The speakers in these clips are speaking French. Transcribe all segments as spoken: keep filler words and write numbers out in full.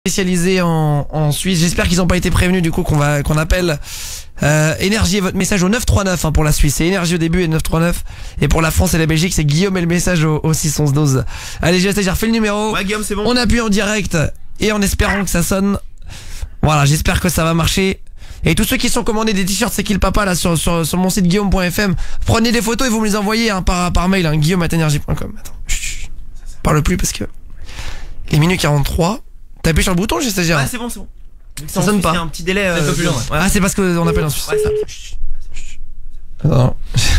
spécialisé en, en Suisse. J'espère qu'ils n'ont pas été prévenus du coup qu'on va qu'on appelle euh, Énergie et votre message au neuf trois neuf hein, pour la Suisse. C'est Énergie au début et neuf trois neuf. Et pour la France et la Belgique, c'est Guillaume et le message au, au six onze douze. Allez, j'ai refait le numéro. Ouais, Guillaume, c'est bon. On appuie en direct et en espérant que ça sonne. Voilà, j'espère que ça va marcher. Et tous ceux qui sont commandés des t-shirts C'est qui le papa là sur, sur, sur mon site guillaume point f m, prenez des photos et vous me les envoyez hein, par, par mail hein, guillaume arobase énergie point com. Attends, chut, chut. Parle plus parce que il est minuit quarante-trois. T'as appuyé sur le bouton, j'ai stagiaire. Ouais, c'est bon, c'est bon. Ça sonne pas. Il y a un petit délai. Euh, un peu plus long, ouais. Ouais. Ah, c'est parce qu'on appelle en Suisse. Ouais, ça. Attends.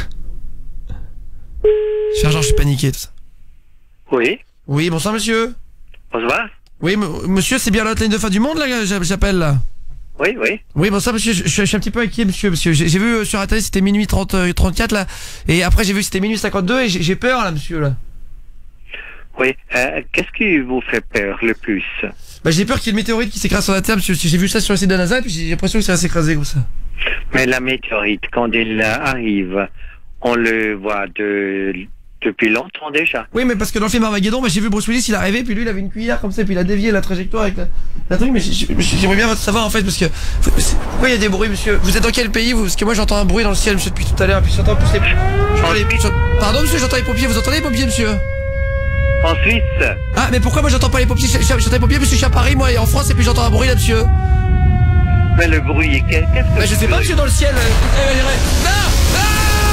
Je fais genre je suis paniqué tout ça. Oui, Oui, bonsoir monsieur. bonsoir. Oui, m- monsieur, c'est bien l'hotline de fin du monde là que j'a- j'appelle là. Oui, oui. Oui, bonsoir monsieur, je, je, je suis un petit peu inquiet monsieur, monsieur. J'ai j'ai vu euh, sur internet c'était minuit trente, euh, trente-quatre là, et après j'ai vu que c'était minuit cinquante-deux et j'ai j'ai peur là monsieur là. Oui. Euh, Qu'est-ce qui vous fait peur le plus? Bah j'ai peur qu'il y ait une météorite qui s'écrase sur la Terre monsieur, j'ai vu ça sur le site de la NASA et puis j'ai l'impression que ça va s'écraser comme ça. Mais la météorite, quand elle arrive, on le voit de, depuis longtemps déjà. Oui mais parce que dans le film Armageddon, bah, j'ai vu Bruce Willis il est arrivé puis lui il avait une cuillère comme ça puis il a dévié la trajectoire avec la, la truc mais j'ai- j'ai- j'aimerais bien savoir en fait parce que pourquoi il y a des bruits monsieur? Vous êtes dans quel pays vous? Parce que moi j'entends un bruit dans le ciel monsieur depuis tout à l'heure puis j'entends plus les... j'entends les- j'entends- Pardon monsieur, j'entends les pompiers, vous entendez les pompiers monsieur? En Suisse, Ah mais pourquoi moi j'entends pas les pompiers? J'entends les pompiers parce que je suis à Paris moi et en France et puis j'entends un bruit là monsieur. mais le bruit, qu'est- qu'est-ce que... Bah je sais pas monsieur dans le ciel. euh, euh, euh, Non ah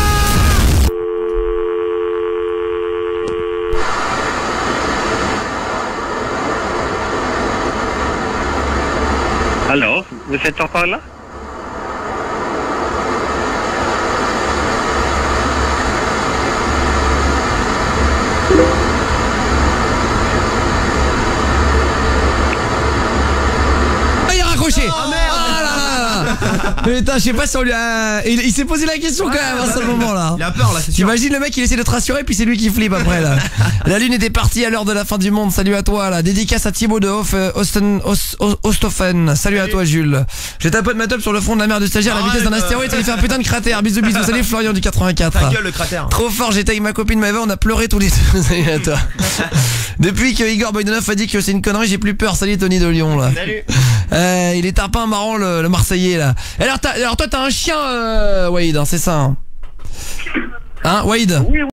Alors, vous êtes encore là? Ah, il a raccroché. Ah merde. Ah là là. Putain, je sais pas si on lui a... Il, il s'est posé la question quand même à ce moment là. Il a peur là, c'est sûr. T'imagines le mec il essaie de te rassurer puis c'est lui qui flippe après là. La lune était partie à l'heure de la fin du monde. Salut à toi là. Dédicace à Thibaut de Hof, euh, Osten, Os- Os- Osthofen. Salut à toi Jules. J'ai tapé de ma top sur le front de la mer de stagiaire à la vitesse d'un Arrête. astéroïde. Ça lui fait un putain de cratère. Bisous bisous. Salut Florian du quatre-vingt-quatre. Ta gueule, le cratère. Trop fort, j'étais avec ma copine Maëva, on a pleuré tous les deux. Salut à toi. Depuis que Igor Boydanov a dit que c'est une connerie, j'ai plus peur. Salut Tony de Lyon là. Salut. Euh, il est tarpin marrant le, le Marseillais là. Alors, t'as- alors toi t'as un chien euh, Wade, hein, c'est ça hein, hein Wade? Oui,